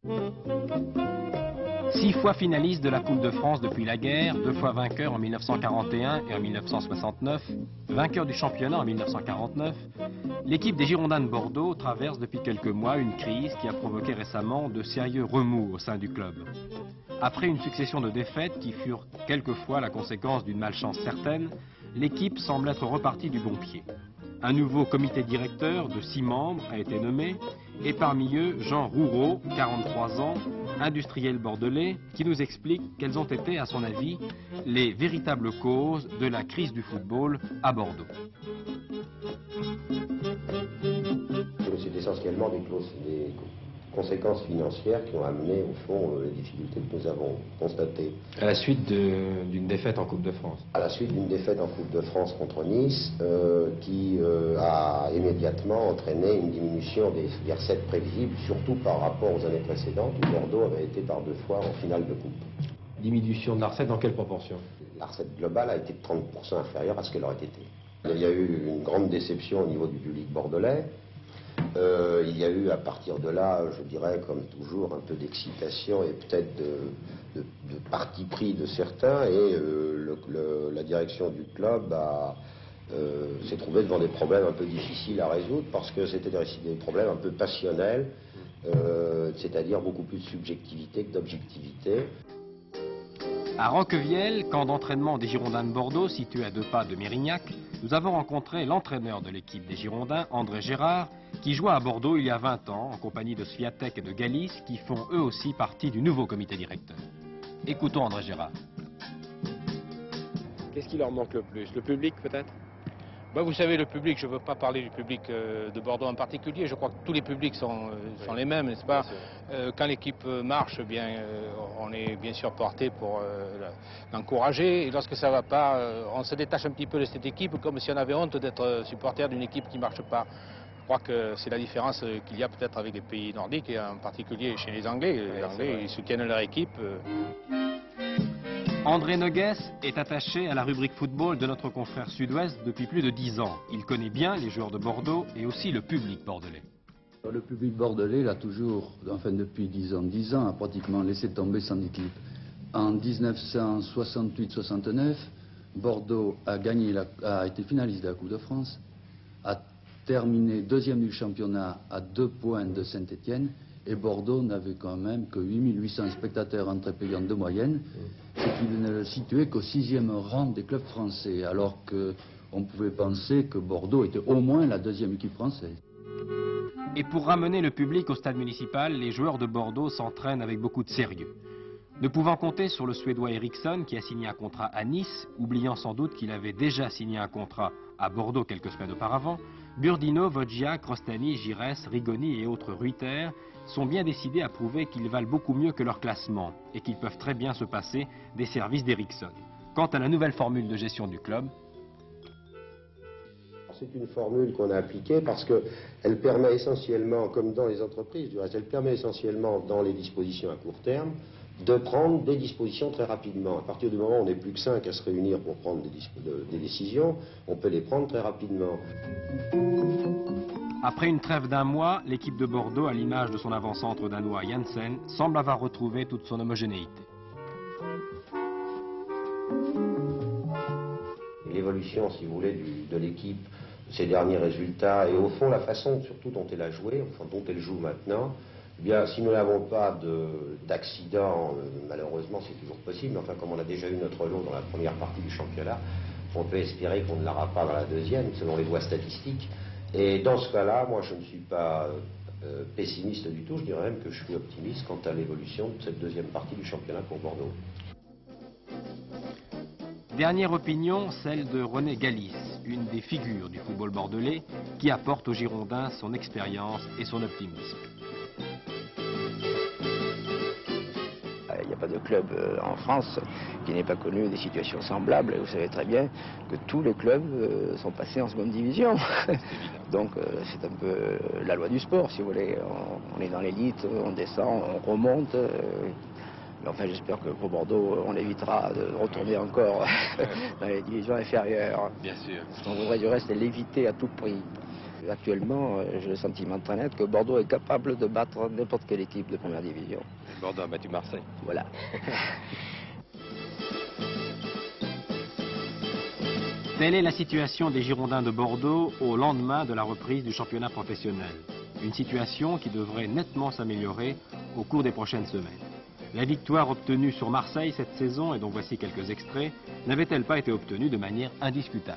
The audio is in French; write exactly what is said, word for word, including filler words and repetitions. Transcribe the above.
Six fois finaliste de la Coupe de France depuis la guerre, deux fois vainqueur en mille neuf cent quarante et un et en mille neuf cent soixante-neuf, vainqueur du championnat en mille neuf cent quarante-neuf, l'équipe des Girondins de Bordeaux traverse depuis quelques mois une crise qui a provoqué récemment de sérieux remous au sein du club. Après une succession de défaites qui furent quelquefois la conséquence d'une malchance certaine, l'équipe semble être repartie du bon pied. Un nouveau comité directeur de six membres a été nommé, et parmi eux Jean Roureau, quarante-trois ans, industriel bordelais, qui nous explique quelles ont été, à son avis, les véritables causes de la crise du football à Bordeaux. C'est essentiellement des, clauses, des conséquences financières qui ont amené, au fond, les difficultés que nous avons constatées. À la suite d'une défaite en Coupe de France. À la suite d'une défaite en Coupe de France contre Nice, euh, qui euh, a immédiatement entraîné une diminution des, des recettes prévisibles, surtout par rapport aux années précédentes, où Bordeaux avait été par deux fois en finale de Coupe. Diminution de la recette dans quelle proportion? La recette globale a été de trente pour cent inférieure à ce qu'elle aurait été. Il y a eu une grande déception au niveau du public bordelais. Euh, il y a eu à partir de là, je dirais, comme toujours, un peu d'excitation et peut-être de, de, de parti pris de certains, et euh, le, le, la direction du club euh, s'est trouvée devant des problèmes un peu difficiles à résoudre, parce que c'était des problèmes un peu passionnels, euh, c'est-à-dire beaucoup plus de subjectivité que d'objectivité. À Roquevielle, camp d'entraînement des Girondins de Bordeaux, situé à deux pas de Mérignac, nous avons rencontré l'entraîneur de l'équipe des Girondins, André Gérard, qui joua à Bordeaux il y a vingt ans, en compagnie de Swiatek et de Galice, qui font eux aussi partie du nouveau comité directeur. Écoutons André Gérard. Qu'est-ce qui leur manque le plus? Le public peut-être? Ben, vous savez, le public, je ne veux pas parler du public euh, de Bordeaux en particulier, je crois que tous les publics sont, euh, sont oui. les mêmes, n'est-ce pas? euh, Quand l'équipe marche, bien, euh, on est bien sûr porté pour euh, l'encourager, et lorsque ça ne va pas, euh, on se détache un petit peu de cette équipe, comme si on avait honte d'être supporter d'une équipe qui ne marche pas. Je crois que c'est la différence qu'il y a peut-être avec les pays nordiques, et en particulier chez les Anglais. Les oui, Anglais, ils soutiennent leur équipe. Euh... André Noguès est attaché à la rubrique football de notre confrère Sud-Ouest depuis plus de dix ans. Il connaît bien les joueurs de Bordeaux et aussi le public bordelais. Le public bordelais, là, toujours, enfin depuis dix ans, dix ans, a pratiquement laissé tomber son équipe. En mille neuf cent soixante-huit soixante-neuf, Bordeaux a, gagné la, a été finaliste de la Coupe de France, a terminé deuxième du championnat à deux points de Saint-Étienne, et Bordeaux n'avait quand même que huit mille huit cents spectateurs entrée payante de moyenne, ce qui ne le situait qu'au sixième rang des clubs français, alors qu'on pouvait penser que Bordeaux était au moins la deuxième équipe française. Et pour ramener le public au stade municipal, les joueurs de Bordeaux s'entraînent avec beaucoup de sérieux. Ne pouvant compter sur le Suédois Eriksson qui a signé un contrat à Nice, oubliant sans doute qu'il avait déjà signé un contrat à Bordeaux quelques semaines auparavant, Burdino, Wojciak, Rostani, Giresse, Rigoni et autres Ruyter sont bien décidés à prouver qu'ils valent beaucoup mieux que leur classement et qu'ils peuvent très bien se passer des services d'Eriksson. Quant à la nouvelle formule de gestion du club, c'est une formule qu'on a appliquée parce qu'elle permet essentiellement, comme dans les entreprises du reste, elle permet essentiellement dans les dispositions à court terme de prendre des dispositions très rapidement. À partir du moment où on n'est plus que cinq à se réunir pour prendre des, de, des décisions, on peut les prendre très rapidement. Après une trêve d'un mois, l'équipe de Bordeaux, à l'image de son avant-centre danois Janssen, semble avoir retrouvé toute son homogénéité. L'évolution, si vous voulez, du, de l'équipe, ses derniers résultats, et au fond la façon surtout dont elle a joué, enfin dont elle joue maintenant, eh bien, si nous n'avons pas d'accident, euh, malheureusement c'est toujours possible, mais enfin comme on a déjà eu notre lot dans la première partie du championnat, on peut espérer qu'on ne l'aura pas dans la deuxième, selon les voies statistiques. Et dans ce cas-là, moi je ne suis pas euh, pessimiste du tout, je dirais même que je suis optimiste quant à l'évolution de cette deuxième partie du championnat pour Bordeaux. Dernière opinion, celle de René Galice, une des figures du football bordelais, qui apporte aux Girondins son expérience et son optimisme. Il n'y a pas de club en France qui n'ait pas connu des situations semblables. Vous savez très bien que tous les clubs sont passés en seconde division. Donc c'est un peu la loi du sport, si vous voulez. On est dans l'élite, on descend, on remonte. Mais enfin, j'espère que pour Bordeaux, on évitera de retourner encore dans les divisions inférieures. Bien sûr. Ce qu'on voudrait du reste, c'est l'éviter à tout prix. Actuellement, euh, j'ai le sentiment très net que Bordeaux est capable de battre n'importe quelle équipe de première division. Bordeaux a battu Marseille. Voilà. Telle est la situation des Girondins de Bordeaux au lendemain de la reprise du championnat professionnel. Une situation qui devrait nettement s'améliorer au cours des prochaines semaines. La victoire obtenue sur Marseille cette saison, et dont voici quelques extraits, n'avait-elle pas été obtenue de manière indiscutable ?